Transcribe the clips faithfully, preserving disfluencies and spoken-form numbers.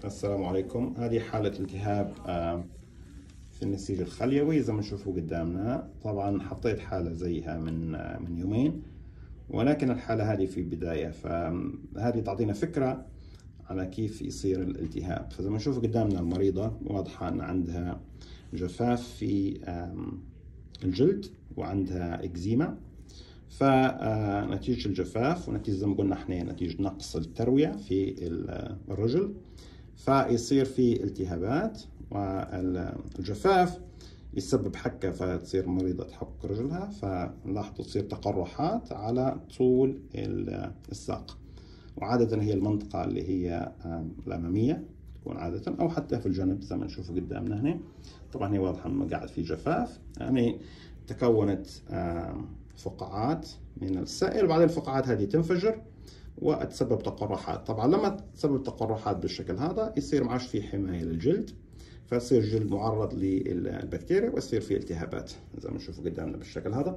السلام عليكم. هذه حالة التهاب آه، في النسيج الخليوي زي ما نشوفوا قدامنا. طبعا حطيت حالة زيها من آه، من يومين، ولكن الحالة هذه في بداية، فهذه تعطينا فكرة على كيف يصير الالتهاب. فزي ما نشوف قدامنا المريضة واضحة أن عندها جفاف في الجلد وعندها إكزيما. فنتيجة الجفاف ونتيجة زي ما قلنا احنا نتيجة نقص التروية في الرجل فيصير في التهابات، والجفاف يسبب حكة فتصير مريضة تحك رجلها، فنلاحظوا تصير تقرحات على طول الساق، وعادة هي المنطقة اللي هي الأمامية تكون عادة، أو حتى في الجنب زي ما نشوفه قدامنا هنا. طبعا هي واضحة إنه قاعد في جفاف، يعني تكونت فقاعات من السائل، وبعدين الفقاعات هذه تنفجر وتسبب تقرحات. طبعا لما تسبب تقرحات بالشكل هذا يصير ما عادش في حماية للجلد، فيصير الجلد معرض للبكتيريا ويصير في التهابات زي ما نشوفوا قدامنا بالشكل هذا.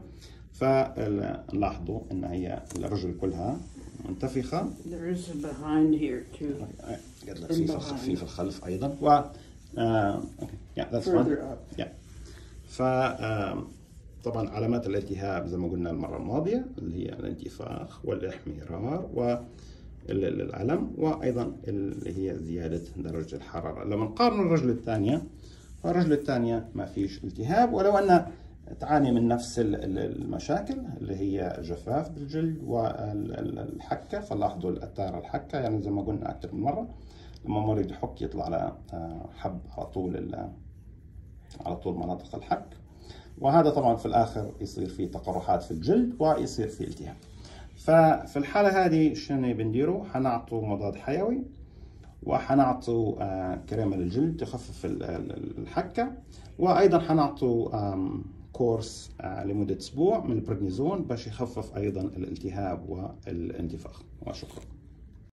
فنلاحظوا ان هي الرجل كلها منتفخة. There is a behind here too. قد لك في في في الخلف ايضا. و آه... yeah, that's further up. yeah. ف آه... طبعا علامات الالتهاب زي ما قلنا المرة الماضية اللي هي الانتفاخ والاحمرار والألم، وأيضا اللي هي زيادة درجة الحرارة. لما نقارن الرجل الثانية، فالرجل الثانية ما فيش التهاب، ولو أن تعاني من نفس المشاكل اللي هي جفاف بالجلد والحكة. فلاحظوا الأثار الحكة، يعني زي ما قلنا أكثر من مرة لما مريض يحك يطلع على حب على طول على طول مناطق الحك، وهذا طبعا في الآخر يصير فيه تقرحات في الجلد ويصير فيه التهاب. ففي الحالة هذه شنو بنديروا؟ حنعطوا مضاد حيوي، وحنعطوا آه كريمة للجلد تخفف الحكة، وأيضا حنعطوا كورس آه لمدة أسبوع من البريدنيزون باش يخفف أيضا الالتهاب والانتفاخ. وشكرا.